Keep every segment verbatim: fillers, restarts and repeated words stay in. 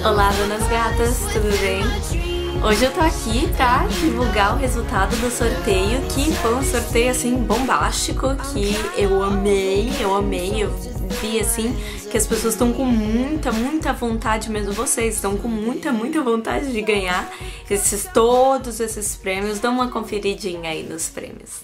Olá, donas gatas, tudo bem? Hoje eu tô aqui pra divulgar o resultado do sorteio, que foi um sorteio assim bombástico, que eu amei, eu amei, eu vi assim que as pessoas estão com muita, muita vontade, mesmo vocês estão com muita, muita vontade de ganhar esses, todos esses prêmios. Dá uma conferidinha aí nos prêmios.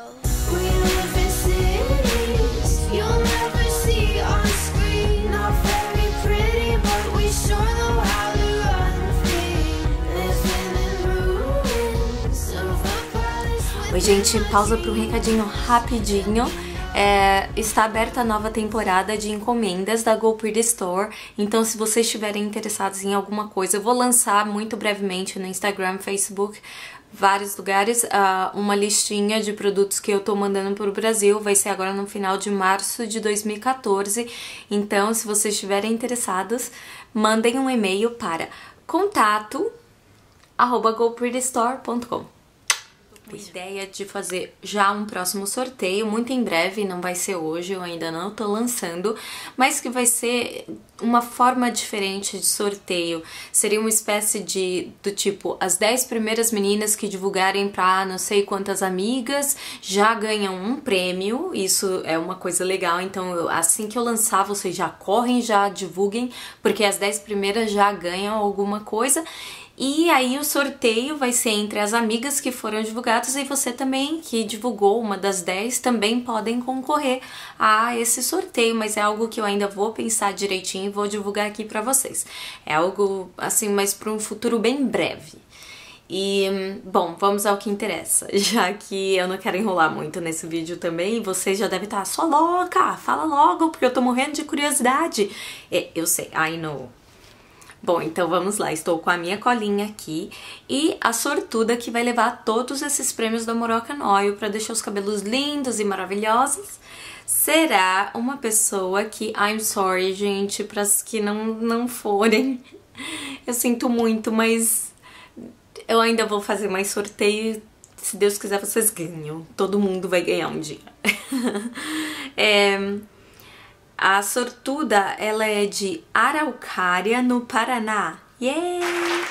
Oi gente, pausa para um recadinho rapidinho. É, está aberta a nova temporada de encomendas da Go Pretty Store, então se vocês estiverem interessados em alguma coisa, eu vou lançar muito brevemente no Instagram, Facebook, vários lugares, uh, uma listinha de produtos que eu tô mandando pro Brasil. Vai ser agora no final de março de dois mil e quatorze, então se vocês estiverem interessados, mandem um e-mail para contato arroba go pretty store ponto com. A ideia de fazer já um próximo sorteio, muito em breve, não vai ser hoje, eu ainda não tô lançando, mas que vai ser uma forma diferente de sorteio. Seria uma espécie de, do tipo, as dez primeiras meninas que divulgarem pra não sei quantas amigas já ganham um prêmio. Isso é uma coisa legal, então eu, assim que eu lançar, vocês já correm, já divulguem, porque as dez primeiras já ganham alguma coisa. E aí o sorteio vai ser entre as amigas que foram divulgadas, e você também, que divulgou uma das dez, também podem concorrer a esse sorteio, mas é algo que eu ainda vou pensar direitinho e vou divulgar aqui pra vocês. É algo assim, mas para um futuro bem breve. E, bom, vamos ao que interessa, já que eu não quero enrolar muito nesse vídeo também, e vocês já devem estar, só louca, fala logo, porque eu tô morrendo de curiosidade. É, eu sei, I know. Bom, então vamos lá, estou com a minha colinha aqui e a sortuda que vai levar todos esses prêmios da Moroccan Oil para deixar os cabelos lindos e maravilhosos será uma pessoa que, I'm sorry, gente, para as que não, não forem, eu sinto muito, mas eu ainda vou fazer mais sorteio, se Deus quiser vocês ganham, todo mundo vai ganhar um dia. é... A sortuda, ela é de Araucária, no Paraná. Yay!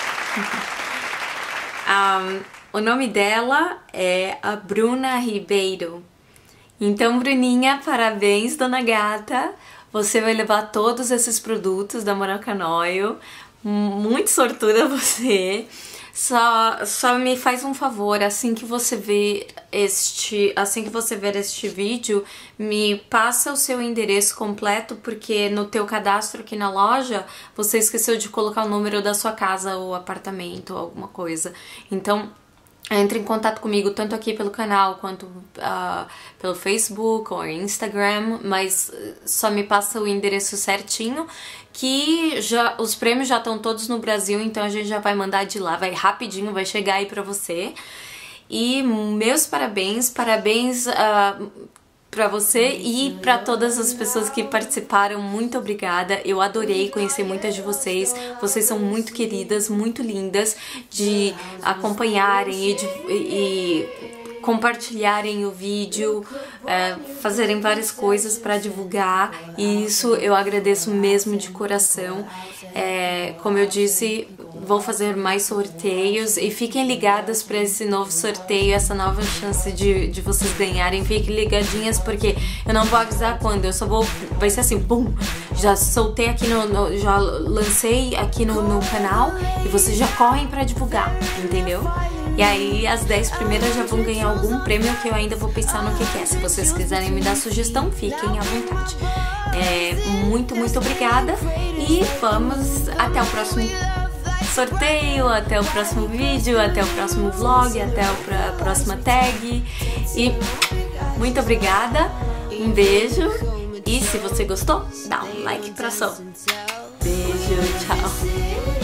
um, o nome dela é a Bruna Ribeiro. Então, Bruninha, parabéns, dona gata. Você vai levar todos esses produtos da Moroccan Oil. Muito sortuda você. Só, só me faz um favor, assim que você ver este, assim que você ver este vídeo, me passa o seu endereço completo, porque no teu cadastro aqui na loja, você esqueceu de colocar o número da sua casa ou apartamento ou alguma coisa. Então, entre em contato comigo, tanto aqui pelo canal, quanto uh, pelo Facebook ou Instagram, mas só me passa o endereço certinho, que já, os prêmios já estão todos no Brasil, então a gente já vai mandar de lá, vai rapidinho, vai chegar aí pra você. E meus parabéns, parabéns uh, pra você e pra todas as pessoas que participaram, muito obrigada, eu adorei conhecer muitas de vocês, vocês são muito queridas, muito lindas, de acompanharem e, de, e compartilharem o vídeo, é, fazerem várias coisas para divulgar, e isso eu agradeço mesmo de coração. É, como eu disse, vou fazer mais sorteios e fiquem ligadas para esse novo sorteio, essa nova chance de, de vocês ganharem. Fiquem ligadinhas, porque eu não vou avisar quando, eu só vou, vai ser assim, pum, já soltei aqui no, no já lancei aqui no, no canal e vocês já correm para divulgar, entendeu? E aí as dez primeiras já vão ganhar algum prêmio, que eu ainda vou pensar no que, que é. Se vocês quiserem me dar sugestão, fiquem à vontade. É, muito, muito obrigada e vamos até o próximo sorteio, até o próximo vídeo, até o próximo vlog, até a próxima tag. E muito obrigada, um beijo, e se você gostou, dá um like pra só. Beijo, tchau.